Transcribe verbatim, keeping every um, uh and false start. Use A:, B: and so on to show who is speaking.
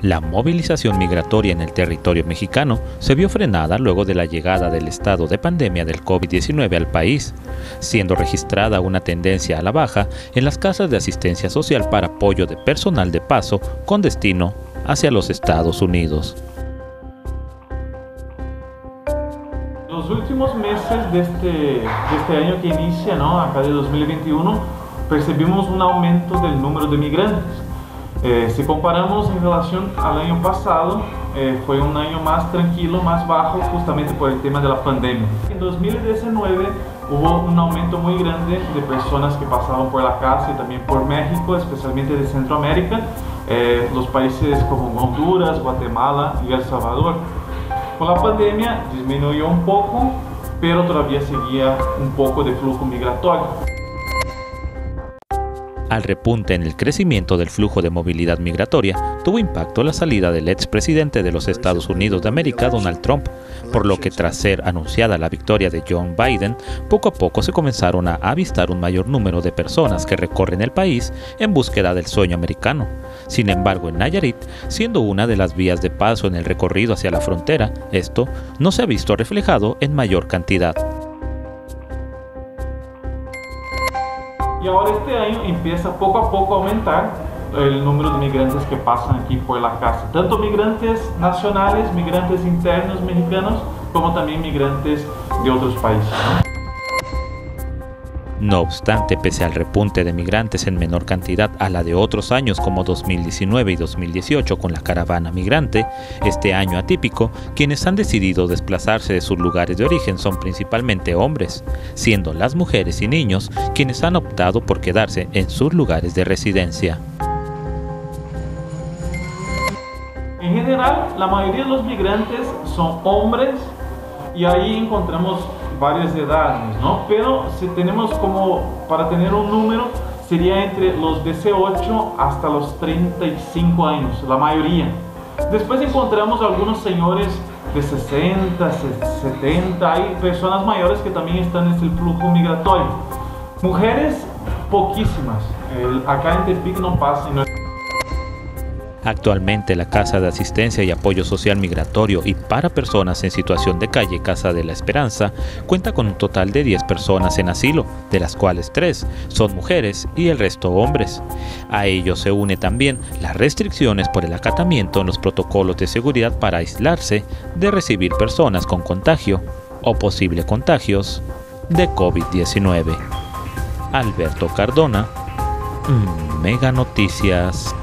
A: La movilización migratoria en el territorio mexicano se vio frenada luego de la llegada del estado de pandemia del COVID diecinueve al país, siendo registrada una tendencia a la baja en las casas de asistencia social para apoyo de personal de paso con destino hacia los Estados Unidos.
B: Los últimos meses de este, de este año que inicia, ¿no? Acá de dos mil veintiuno, percibimos un aumento del número de migrantes. Eh, si comparamos en relación al año pasado, eh, fue un año más tranquilo, más bajo, justamente por el tema de la pandemia. En dos mil diecinueve hubo un aumento muy grande de personas que pasaban por la casa y también por México, especialmente de Centroamérica, eh, los países como Honduras, Guatemala y El Salvador. Con la pandemia disminuyó un poco, pero todavía seguía un poco de flujo migratorio.
A: Al repunte en el crecimiento del flujo de movilidad migratoria, tuvo impacto la salida del expresidente de los Estados Unidos de América, Donald Trump, por lo que tras ser anunciada la victoria de Joe Biden, poco a poco se comenzaron a avistar un mayor número de personas que recorren el país en búsqueda del sueño americano. Sin embargo, en Nayarit, siendo una de las vías de paso en el recorrido hacia la frontera, esto no se ha visto reflejado en mayor cantidad.
B: Y ahora este año empieza poco a poco a aumentar el número de migrantes que pasan aquí por la casa. Tanto migrantes nacionales, migrantes internos mexicanos, como también migrantes de otros países, ¿no?
A: No obstante, pese al repunte de migrantes en menor cantidad a la de otros años como dos mil diecinueve y dos mil dieciocho con la caravana migrante, este año atípico, quienes han decidido desplazarse de sus lugares de origen son principalmente hombres, siendo las mujeres y niños quienes han optado por quedarse en sus lugares de residencia.
B: En general, la mayoría de los migrantes son hombres y ahí encontramos varias edades, ¿no? Pero si tenemos como, para tener un número, sería entre los dieciocho hasta los treinta y cinco años, la mayoría. Después encontramos algunos señores de sesenta, setenta, hay personas mayores que también están en el flujo migratorio. Mujeres, poquísimas. El, acá en Tepic no pasa. No.
A: Actualmente la Casa de Asistencia y Apoyo Social Migratorio y para Personas en Situación de Calle, Casa de la Esperanza, cuenta con un total de diez personas en asilo, de las cuales tres son mujeres y el resto hombres. A ello se une también las restricciones por el acatamiento en los protocolos de seguridad para aislarse de recibir personas con contagio o posible contagios de COVID diecinueve. Alberto Cardona, Mega Noticias.